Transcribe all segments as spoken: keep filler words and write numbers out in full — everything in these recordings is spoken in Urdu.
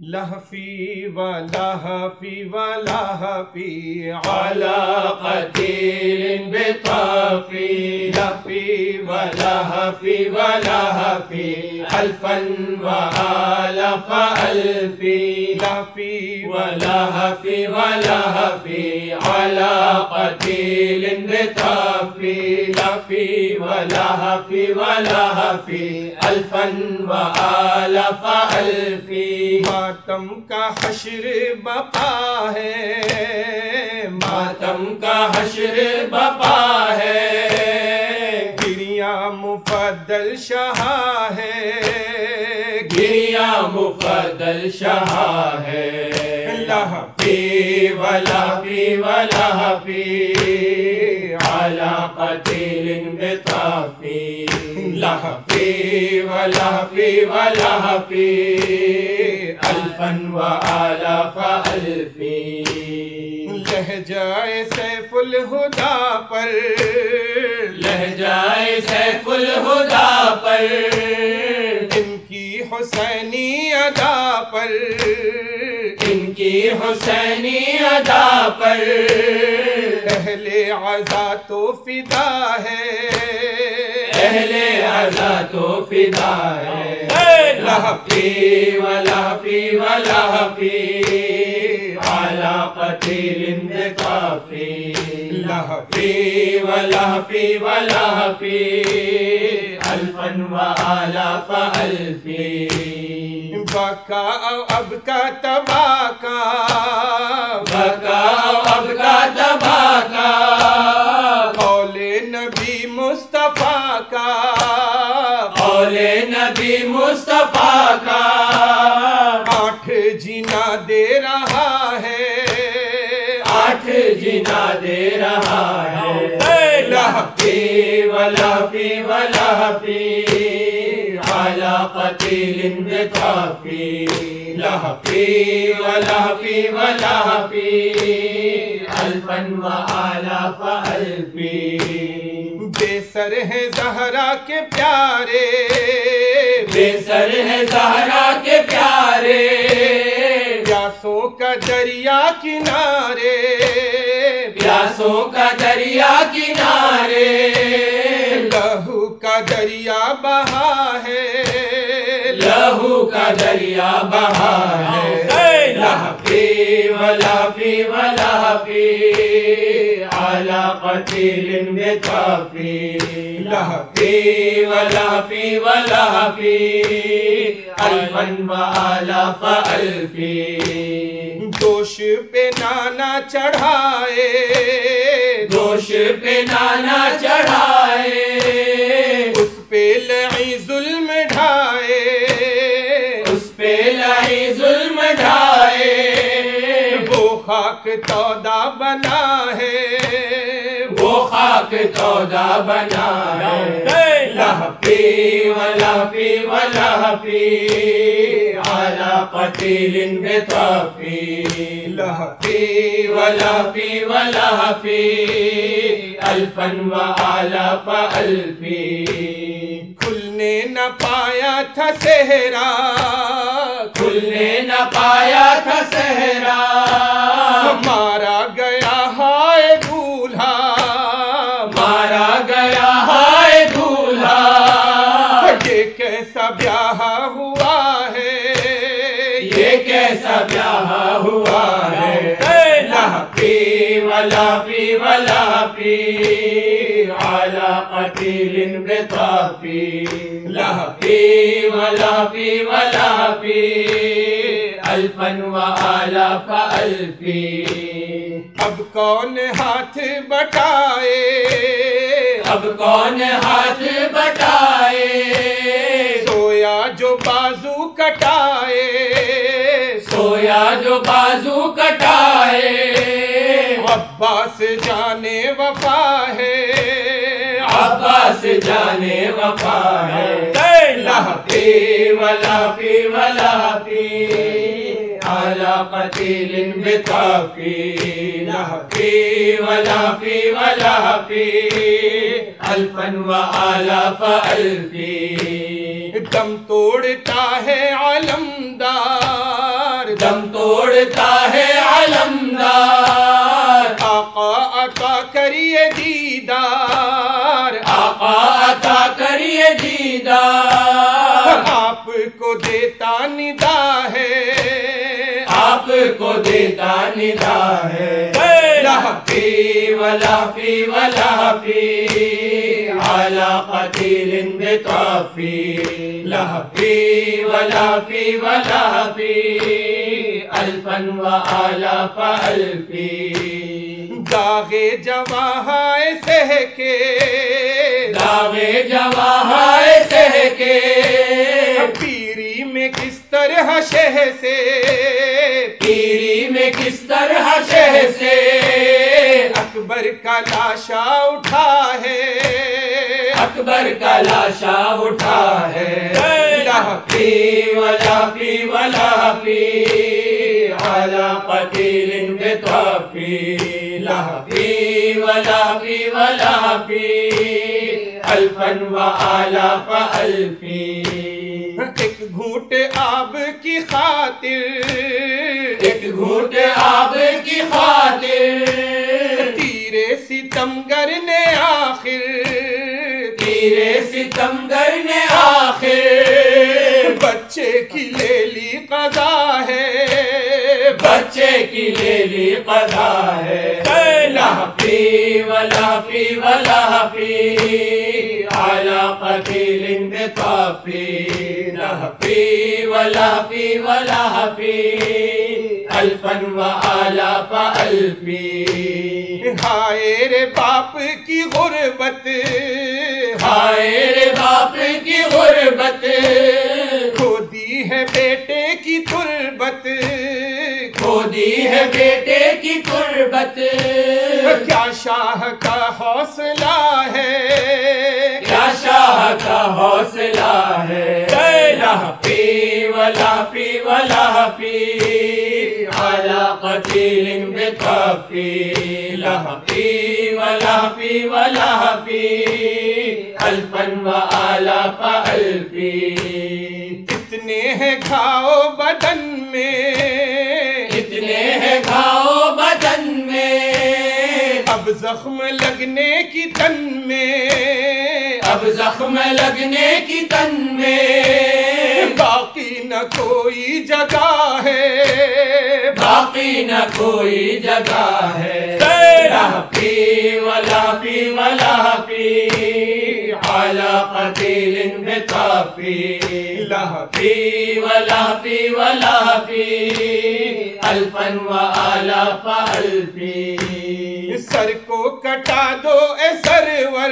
لهفي ولهفي ولهفي على قتيل بطافي لهفي ولهفي ولهفي ألفا وآلاف ألفي لهفي ولهفي ولهفي على قتيل بطافي لهفي ولهفي ولهفي ألفا وآلاف ألفي ماتم کا حشر بقا ہے، ماتم کا حشر بپا ہے، گریاں مفضل شاہ ہے، گریاں مفضل شاہ ہے، لہفی ولہفی ولہفی علی قتیل بطافی لہفی ولہفی ولہفی ألفا وآلاف ألفی لہجائے سیف الہدا پر، لہجائے سیف الہدا پر، ان کی حسینی ادا پر، ان کی حسینی ادا پر، اہل عزا تو فدا ہے، اہل عزا تو فدا ہے، لہفی ولہفی ولہفی علی قتیل بطافی لہفی ولہفی ولہفی ألفا وآلاف ألفی بکا اب کا تباکا، بکا اب کا تباکا، قول نبی مصطفیٰ کا، قول نبی مصطفیٰ کا، آٹھ جینا دے رہا ہے، آٹھ جنا دے رہا ہے، لہفی ولہفی ولہفی علی قتیل بطافی لہفی ولہفی ولہفی ألفا وآلاف ألفی بے سر ہے زہرا کے پیارے، بے سر ہے زہرا کے پیارے، پیاسوں کا دریا کنارے، پیاسوں کا دریا کنارے، لہو کا دریا بہا ہے، لہو کا دریا بہا ہے، لہفی ولہفی ولہفی علی قتیل بطافی لہفی ولہفی ولہفی ألفا وآلاف ألفی دوش پہ نانا چڑھائے، دوش پہ نانا چڑھائے، اس پہ لعی ظلم ڈھائے، اس پہ لعی ظلم ڈھائے، وہ خاک تودا بنا ہے، وہ خاک تودا بنا ہے، لہفی ولہفی ولہفی علی قتیل بطافی لہفی ولہفی ولہفی ألفا وآلاف ألفی کھلنے نہ پایا تھا صحرا، کھلنے نہ پایا تھا صحرا، مارا گیا ہائے دولہا، مارا گیا ہائے دولہا، یہ کیسا بیاہ ہوا ہے، یہ کیسا بیاہ ہوا ہے، لہفی ولہفی ولہفی علی قتیل بطافی لہفی ولہفی ولہفی ألفا وآلاف ألفی اب کون ہاتھ بٹائے، اب کون ہاتھ بٹائے، سویا جو بازو کٹائے، سویا جو بازو کٹائے، عباس جانے وفا ہے، عباس جانے وفا ہے، لہفی ولہفی ولہفی علی قتیل بطافی لہفی ولہفی ولہفی ألفا وآلاف ألفی دم توڑتا ہے علمدار، دم توڑتا ہے علمدار، آقا عطا کریے دیدار، آقا عطا کریے دیدار، آپ کو دیتا ندا ہے، آپ کو دیتا ندا ہے، لہفی ولہفی ولہفی علی قتیل بطافی، لہفی ولہفی ولہفی الفا وآلاف الفی، داغ جواہائے سہ کے، داغ جواہائے سہ کے، پیری میں کس طرح شہ سے، پیری میں کس طرح شہ سے اکبر کا لاشا اٹھا ہے، اکبر کا لاشا اٹھا ہے، لہفی ولہفی ولہفی علی قتیل بطافی، لہفی ولہفی ولہفی الفا وآلاف الفی، ایک گھونٹ آب کی خاطر، ایک گھونٹ آب کی خاطر تیرے ستمگر نے آخر، تیرے ستمگر نے آخر بچے کی لے لی قضا ہے، بچے کی لے لی قضا ہے، لہفی ولہفی ولہفی علی قتیل بطافی، لہفی ولہفی ولہفی الفا وآلاف الفی، ہائے رے باپ کی غربت، ہائے رے باپ کی غربت، کھو دی ہے بیٹے کی تربت، کھو دی ہے بیٹے کی تربت، کیا شاہ کا حوصلہ ہے، کیا شاہ کا حوصلہ ہے، لہفی ولہفی ولہفی علی قتیل بطافی، لہفی ولہفی ولہفی الفا وآلاف الفی، اتنے ہیں گھاؤ بدن میں، اتنے ہیں گھاؤ بدن میں، اب زخم لگنے کی تن میں، اب زخم لگنے کی تن میں، باقی نہ کوئی جگہ ہے، باقی نہ کوئی جگہ ہے، لہفی ولہفی ولہفی علی قتیل بطافی، لہفی ولہفی ولہفی الفا وآلاف الفی، سر کو کٹا دو اے سرور،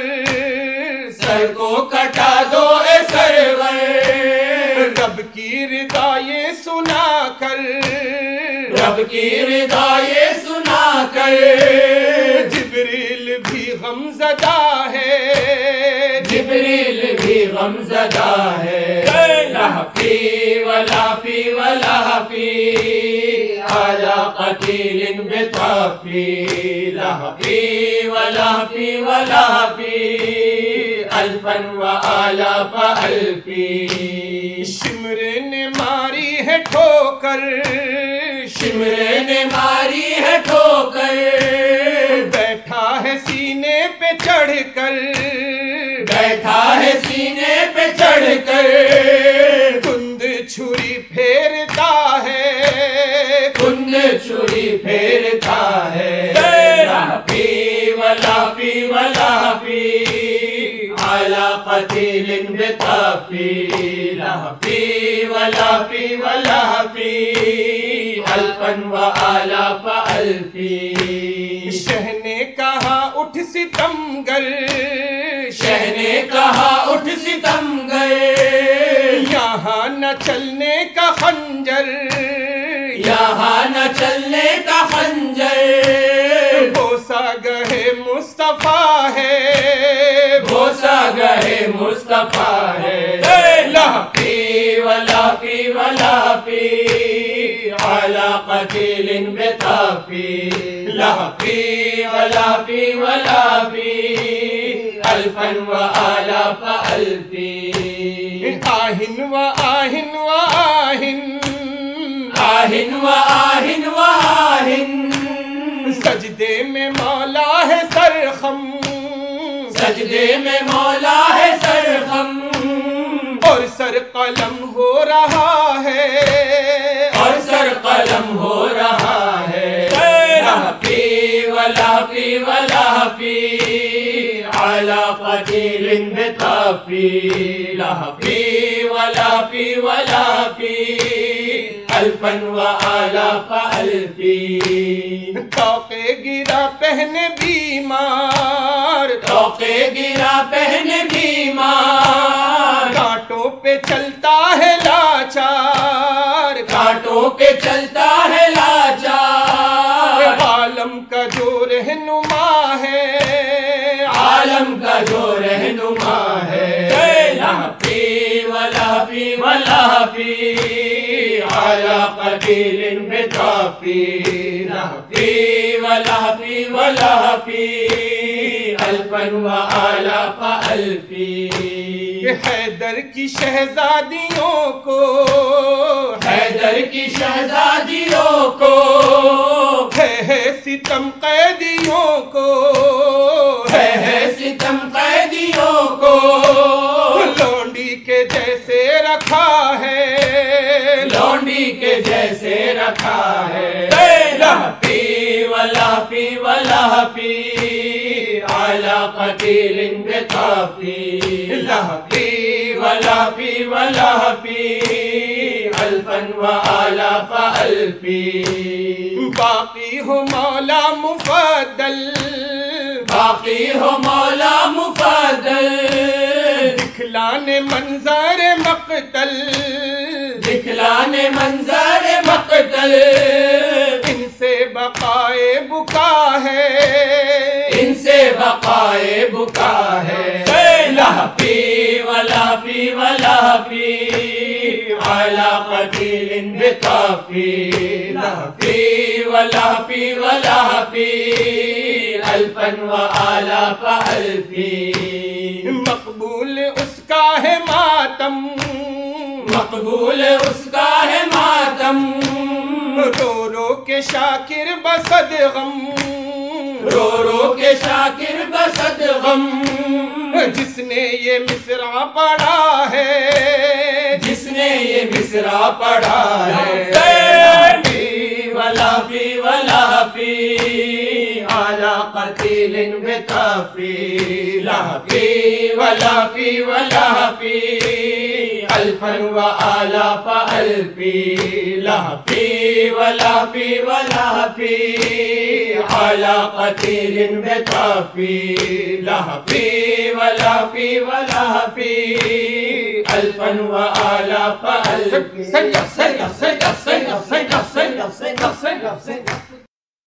سر کو کٹا دو اے سرور، رب کی رضا یہ سنا کر، رب کی رضا یہ سنا کر جبریل بھی غم زدہ ہے، جبریل بھی غم زدہ ہے، لہفی ولہفی ولہفی علی قتیل بطافی، لہفی ولہفی ولہفی الفا وآلاف الفی، شمر نے ماری ہے ٹھوکر، شمر نے ماری ہے ٹھوکر، بیٹھا ہے سینے پہ چڑھ کر، بیٹھا ہے سینے پہ چڑھ کر، کند چھری پھیرتا ہے، کند چھری پھیرتا ہے، لہفی ولہفی ولہفی علی قتیل بطافی، لہفی ولہفی ولہفی الفا وآلاف الفی، شہ نے کہا اٹھ ستمگر، شہ نے کہا اٹھ ستمگر، یہاں نہ چلنے کا خنجر، یہاں نہ چلنے کا خنجر، بوسا گہے مصطفیٰ ہے، بوسا گہے مصطفیٰ ہے، لہفی ولہفی ولہفی علی قتیل بطافی، لہفی ولہفی ولہفی الفا وآلاف الفی، آہن و آہن و آہن، آہ آہن و آہن و آہن سجدے میں مولا ہے سرخم سجدے میں مولا ہے سرخم اور سر قلم ہو رہا ہے اور سر قلم ہو رہا ہے لہفی و لہفی و لہفی علی قتیل بطافی لہفی و لہفی و لہفی الفا و آلاف الفی توقے گرا پہنے بیمار توقے گرا پہنے بیمار کانٹوں پہ چلتا ہے لاچار کانٹوں پہ چلتا ہے لاچار عالم کا جو رہنما ہے عالم کا جو رہنما ہے لہفی و لہفی و لہفی علی قتیل بطافی لہفی و لہفی و لہفی الفا و آلاف الفی حیدر کی شہزادیوں کو حیدر کی شہزادیوں کو ہے ہے ستم قیدیوں کو ہے ہے ستم قیدیوں کو لونڈی کے جیسے رکھا ہے لونڈی کے جیسے رکھا ہے لہفی و لہفی و لہفی علی قتیل بطافی لہفی و لہفی و لہفی الفا و آلاف الفی باقی ہو مولا مفضل باقی ہو مولا مفضل دکھلانے منظر مقتل دکھلانے منظر مقتل ان سے بقائے بکا ہے ان سے بقائے بکا ہے لہفی و لہفی و لہفی علی قتیل بطافی لہفی و لہفی و لہفی الفا و آلاف الفی مقبول اس کا ہے ماتم مقبول اس کا ہے ماتم رو رو کے شاکر بصد غم رو رو کے شاکر بصد غم جس نے یہ مصرع پڑھا ہے جس نے یہ مصرع پڑھا ہے لہفی و لہفی و لہفی علی قتیل بطافی لہفی و لہفی و لہفی الفا و آلاف الفی لہفی و لہفی و لہفی علی قتیل بطافی لہفی و لہفی و لہفی الفا و آلاف الفی